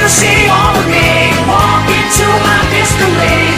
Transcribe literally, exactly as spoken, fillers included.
see all of me walk into my disco.